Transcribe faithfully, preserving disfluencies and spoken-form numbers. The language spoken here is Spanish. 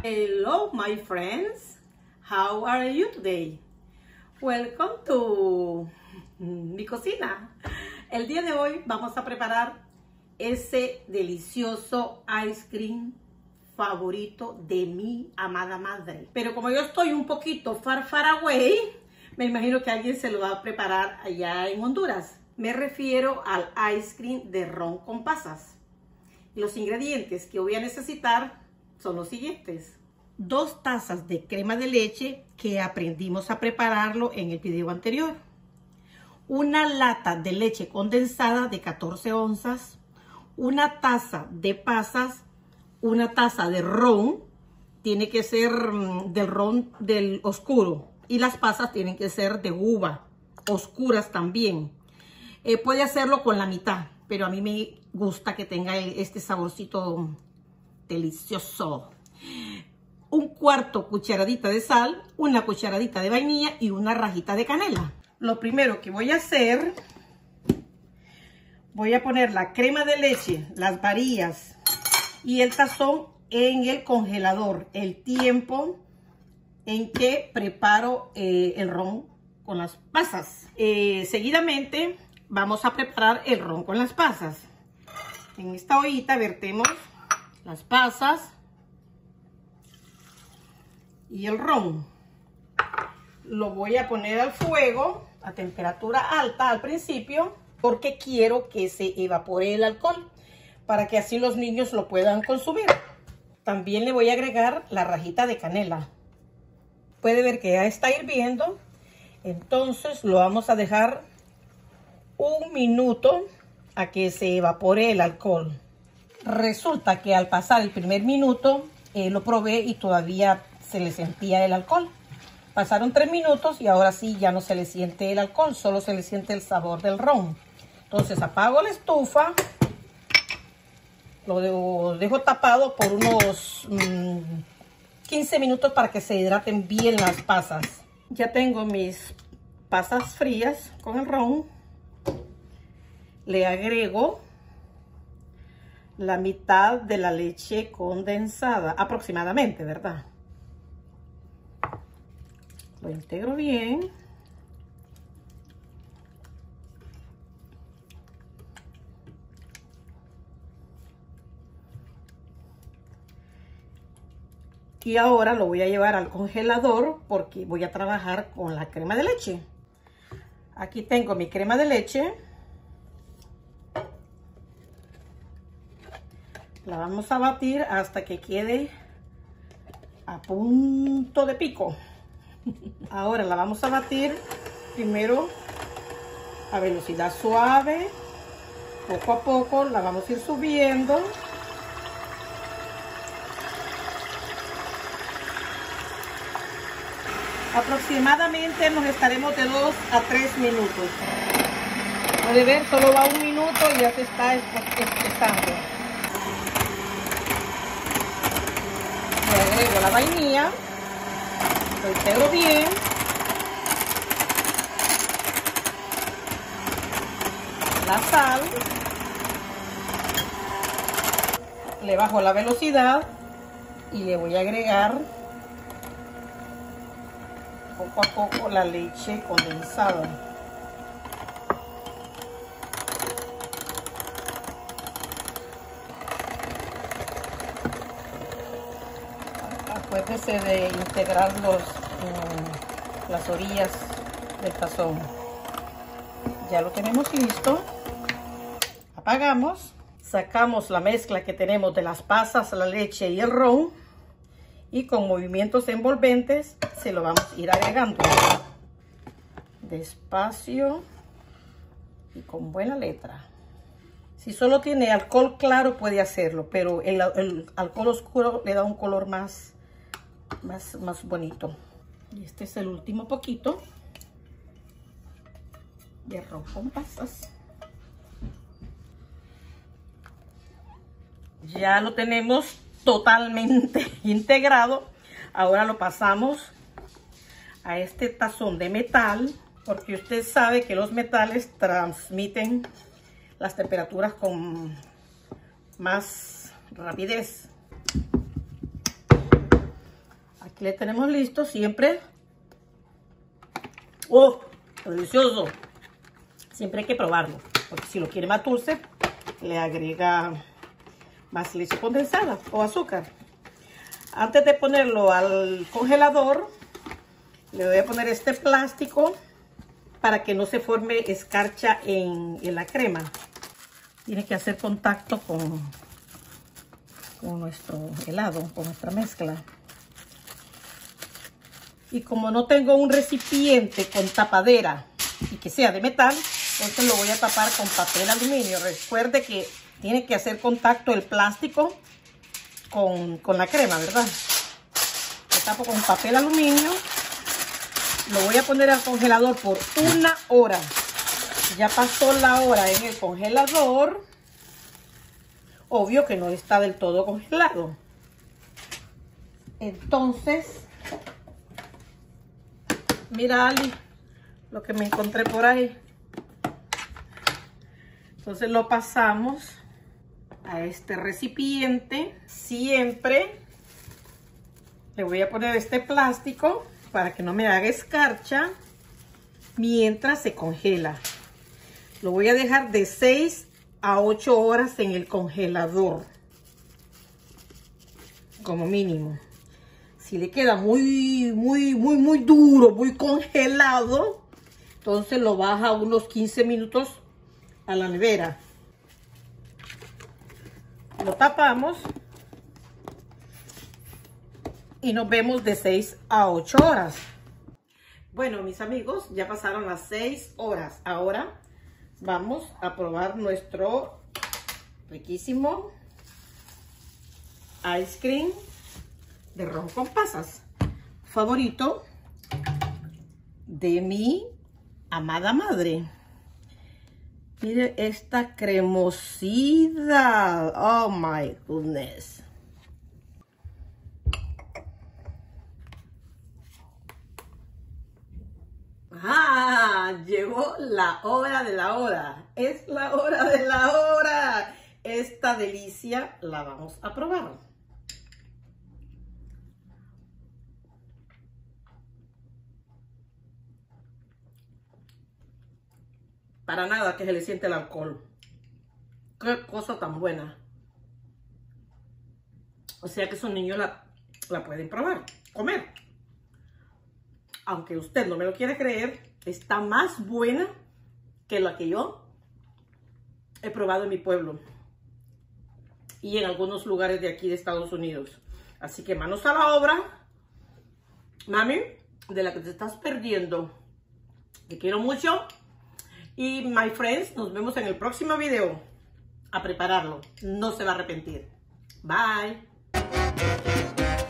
Hello my friends, how are you today? Welcome to mi cocina. El día de hoy vamos a preparar ese delicioso ice cream favorito de mi amada madre. Pero como yo estoy un poquito far far away, me imagino que alguien se lo va a preparar allá en Honduras. Me refiero al ice cream de ron con pasas. Los ingredientes que voy a necesitar son los siguientes. Dos tazas de crema de leche que aprendimos a prepararlo en el video anterior. Una lata de leche condensada de catorce onzas. Una taza de pasas. Una taza de ron. Tiene que ser del ron del oscuro. Y las pasas tienen que ser de uva. Oscuras también. Eh, puede hacerlo con la mitad, pero a mí me gusta que tenga este saborcito delicioso. Un cuarto cucharadita de sal, una cucharadita de vainilla y una rajita de canela. Lo primero que voy a hacer, voy a poner la crema de leche, las varillas y el tazón en el congelador. El tiempo en que preparo eh, el ron con las pasas. Eh, seguidamente vamos a preparar el ron con las pasas. En esta ollita vertemos las pasas y el ron. Lo voy a poner al fuego a temperatura alta al principio porque quiero que se evapore el alcohol para que así los niños lo puedan consumir. También le voy a agregar la rajita de canela. Puede ver que ya está hirviendo, entonces lo vamos a dejar un minuto a que se evapore el alcohol. Resulta que al pasar el primer minuto eh, lo probé y todavía se le sentía el alcohol. Pasaron tres minutos y ahora sí ya no se le siente el alcohol, solo se le siente el sabor del ron. Entonces apago la estufa, lo dejo, dejo tapado por unos mmm, quince minutos para que se hidraten bien las pasas. Ya tengo mis pasas frías con el ron. Le agrego la mitad de la leche condensada, aproximadamente, ¿verdad? Lo integro bien. Y ahora lo voy a llevar al congelador porque voy a trabajar con la crema de leche. Aquí tengo mi crema de leche. La vamos a batir hasta que quede a punto de pico. Ahora la vamos a batir primero a velocidad suave. Poco a poco la vamos a ir subiendo. Aproximadamente nos estaremos de dos a tres minutos. Puede ver, solo va un minuto y ya se está espesando. Le agrego la vainilla, lo integro bien. La sal. Le bajo la velocidad y le voy a agregar poco a poco la leche condensada. Acuérdense de integrar los, um, las orillas del tazón. Ya lo tenemos listo. Apagamos. Sacamos la mezcla que tenemos de las pasas, la leche y el ron. Y con movimientos envolventes se lo vamos a ir agregando. Despacio y con buena letra. Si solo tiene alcohol claro puede hacerlo, pero el, el alcohol oscuro le da un color más, más, más bonito. Y este es el último poquito de ron con pasas. Ya lo tenemos totalmente integrado. Ahora lo pasamos a este tazón de metal, porque usted sabe que los metales transmiten las temperaturas con más rapidez. Aquí le tenemos listo siempre. ¡Oh! Delicioso. Siempre hay que probarlo, porque si lo quiere más dulce, le agrega más leche condensada o azúcar. Antes de ponerlo al congelador, le voy a poner este plástico para que no se forme escarcha en, en la crema. Tiene que hacer contacto con, con nuestro helado, con nuestra mezcla. Y como no tengo un recipiente con tapadera y que sea de metal, entonces lo voy a tapar con papel aluminio. Recuerde que tiene que hacer contacto el plástico con, con la crema, ¿verdad? Lo tapo con papel aluminio. Lo voy a poner al congelador por una hora. Ya pasó la hora en el congelador. Obvio que no está del todo congelado. Entonces, mira, Ali, lo que me encontré por ahí. Entonces lo pasamos a este recipiente. Siempre le voy a poner este plástico para que no me haga escarcha mientras se congela. Lo voy a dejar de seis a ocho horas en el congelador, como mínimo. Si le queda muy, muy, muy, muy duro, muy congelado, entonces lo baja unos quince minutos a la nevera. Lo tapamos y nos vemos de seis a ocho horas. Bueno, mis amigos, ya pasaron las seis horas. Ahora vamos a probar nuestro riquísimo ice cream de ron con pasas, favorito de mi amada madre. Mire esta cremosidad. Oh my goodness. Ah, llegó la hora de la hora. Es la hora de la hora. Esta delicia la vamos a probar. Para nada que se le siente el alcohol. Qué cosa tan buena. O sea que esos niños la, la pueden probar, comer. Aunque usted no me lo quiere creer, está más buena que la que yo he probado en mi pueblo y en algunos lugares de aquí de Estados Unidos. Así que manos a la obra, mami, de la que te estás perdiendo. Te quiero mucho. Y my friends, nos vemos en el próximo video. A prepararlo, no se va a arrepentir. Bye.